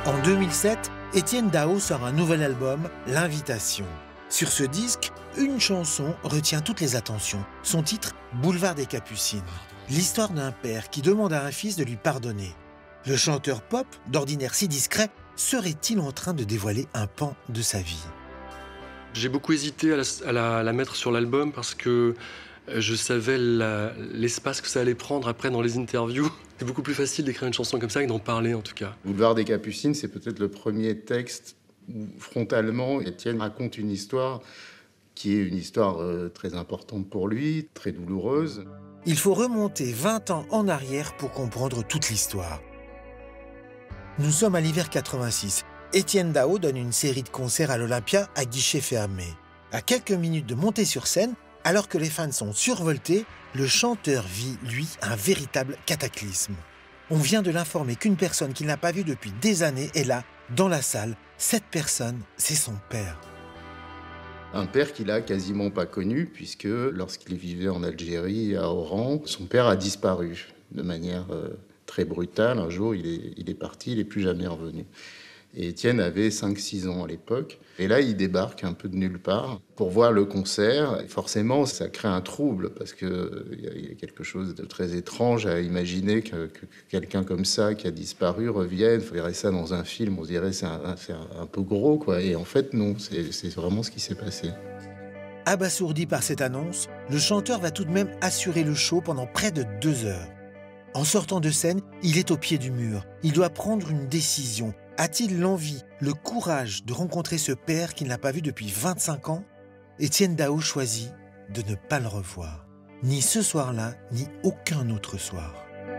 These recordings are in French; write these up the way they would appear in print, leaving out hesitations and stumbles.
En 2007, Étienne Dao sort un nouvel album, L'Invitation. Sur ce disque, une chanson retient toutes les attentions. Son titre, Boulevard des Capucines. L'histoire d'un père qui demande à un fils de lui pardonner. Le chanteur pop, d'ordinaire si discret, serait-il en train de dévoiler un pan de sa vie? J'ai beaucoup hésité à la mettre sur l'album parce que je savais l'espace que ça allait prendre après dans les interviews. C'est beaucoup plus facile d'écrire une chanson comme ça que d'en parler en tout cas. Boulevard des Capucines, c'est peut-être le premier texte où frontalement Étienne raconte une histoire qui est une histoire très importante pour lui, très douloureuse. Il faut remonter 20 ans en arrière pour comprendre toute l'histoire. Nous sommes à l'hiver 86. Étienne Dao donne une série de concerts à l'Olympia à guichet fermé. À quelques minutes de monter sur scène, alors que les fans sont survoltés, le chanteur vit, lui, un véritable cataclysme. On vient de l'informer qu'une personne qu'il n'a pas vue depuis des années est là, dans la salle. Cette personne, c'est son père. Un père qu'il a quasiment pas connu, puisque lorsqu'il vivait en Algérie, à Oran, son père a disparu de manière très brutale. Un jour, il est parti, il n'est plus jamais revenu. Et Étienne avait 5-6 ans à l'époque. Et là, il débarque un peu de nulle part pour voir le concert. Et forcément, ça crée un trouble parce qu'il y a quelque chose de très étrange à imaginer que quelqu'un comme ça, qui a disparu, revienne. On verrait ça dans un film, on dirait c'est un peu gros, quoi. Et en fait, non, c'est vraiment ce qui s'est passé. Abasourdi par cette annonce, le chanteur va tout de même assurer le show pendant près de 2 heures. En sortant de scène, il est au pied du mur. Il doit prendre une décision. A-t-il l'envie, le courage de rencontrer ce père qu'il n'a pas vu depuis 25 ans? Étienne Dao choisit de ne pas le revoir. Ni ce soir-là, ni aucun autre soir.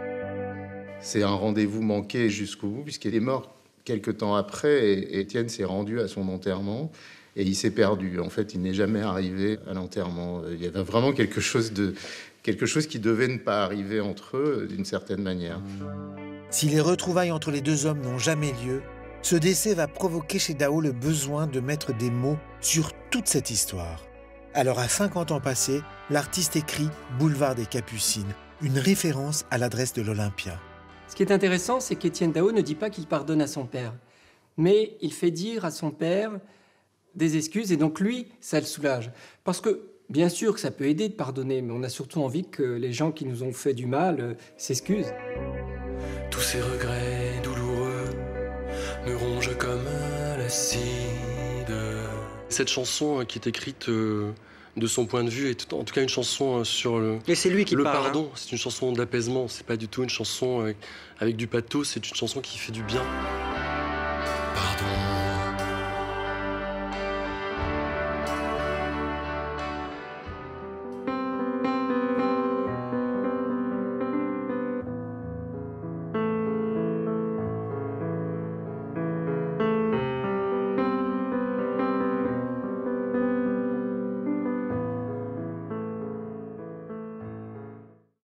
C'est un rendez-vous manqué jusqu'au bout, puisqu'il est mort quelques temps après, et Étienne s'est rendu à son enterrement, et il s'est perdu. En fait, il n'est jamais arrivé à l'enterrement. Il y avait vraiment quelque chose qui devait ne pas arriver entre eux, d'une certaine manière. Si les retrouvailles entre les deux hommes n'ont jamais lieu, ce décès va provoquer chez Dao le besoin de mettre des mots sur toute cette histoire. Alors à 50 ans passés, l'artiste écrit « Boulevard des Capucines », une référence à l'adresse de l'Olympia. Ce qui est intéressant, c'est qu'Étienne Dao ne dit pas qu'il pardonne à son père, mais il fait dire à son père des excuses, et donc lui, ça le soulage. Parce que, bien sûr que ça peut aider de pardonner, mais on a surtout envie que les gens qui nous ont fait du mal s'excusent. Tous ces regrets douloureux me rongent comme un acide. Cette chanson qui est écrite de son point de vue est en tout cas une chanson sur le pardon. C'est une chanson d'apaisement, c'est pas du tout une chanson avec du pathos, c'est une chanson qui fait du bien.